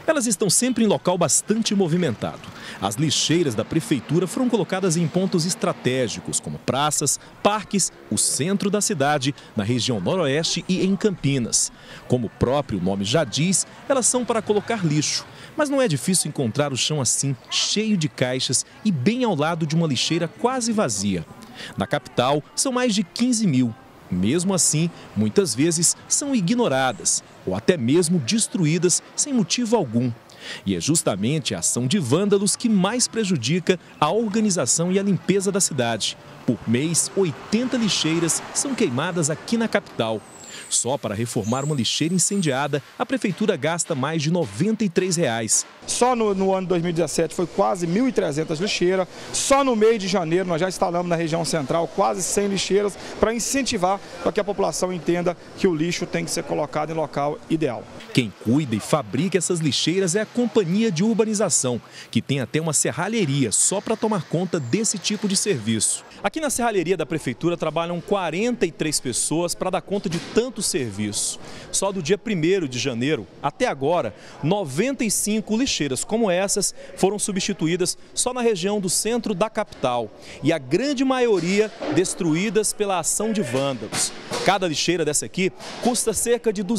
Elas estão sempre em local bastante movimentado. As lixeiras da prefeitura foram colocadas em pontos estratégicos, como praças, parques, o centro da cidade, na região noroeste e em Campinas. Como o próprio nome já diz, elas são para colocar lixo. Mas não é difícil encontrar o chão assim, cheio de caixas e bem ao lado de uma lixeira quase vazia. Na capital, são mais de 15 mil. Mesmo assim, muitas vezes são ignoradas ou até mesmo destruídas sem motivo algum. E é justamente a ação de vândalos que mais prejudica a organização e a limpeza da cidade. Por mês, 80 lixeiras são queimadas aqui na capital. Só para reformar uma lixeira incendiada, a prefeitura gasta mais de R$ 93. Só no ano de 2017 foi quase 1.300 lixeiras. Só no mês de janeiro nós já instalamos na região central quase 100 lixeiras para incentivar para que a população entenda que o lixo tem que ser colocado em local ideal. Quem cuida e fabrica essas lixeiras é a Companhia de Urbanização, que tem até uma serralheria só para tomar conta desse tipo de serviço. Aqui na serralheria da prefeitura trabalham 43 pessoas para dar conta de tanto serviço. Só do dia 1º de janeiro até agora, 95 lixeiras como essas foram substituídas só na região do centro da capital. E a grande maioria destruídas pela ação de vândalos. Cada lixeira dessa aqui custa cerca de R$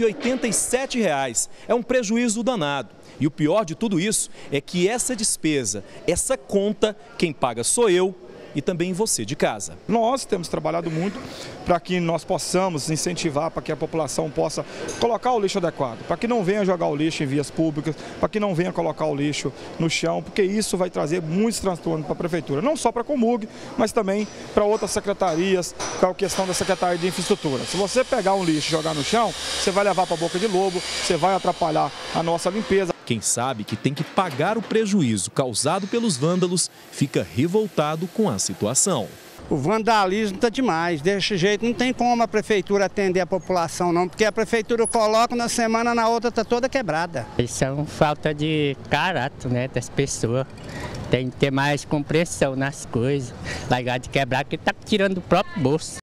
287. É um prejuízo danado. E o pior de tudo isso é que essa despesa, essa conta, quem paga sou eu e também você de casa. Nós temos trabalhado muito para que nós possamos incentivar para que a população possa colocar o lixo adequado, para que não venha jogar o lixo em vias públicas, para que não venha colocar o lixo no chão, porque isso vai trazer muitos transtornos para a prefeitura, não só para a Comurg, mas também para outras secretarias, para a questão da Secretaria de Infraestrutura. Se você pegar um lixo e jogar no chão, você vai levar para a boca de lobo, você vai atrapalhar a nossa limpeza. Quem sabe que tem que pagar o prejuízo causado pelos vândalos fica revoltado com a situação. O vandalismo está demais, desse jeito não tem como a prefeitura atender a população não, porque a prefeitura coloca na semana, na outra está toda quebrada. Isso é uma falta de caráter, né, das pessoas. Tem que ter mais compreensão nas coisas, largar de quebrar, que está tirando do próprio bolso.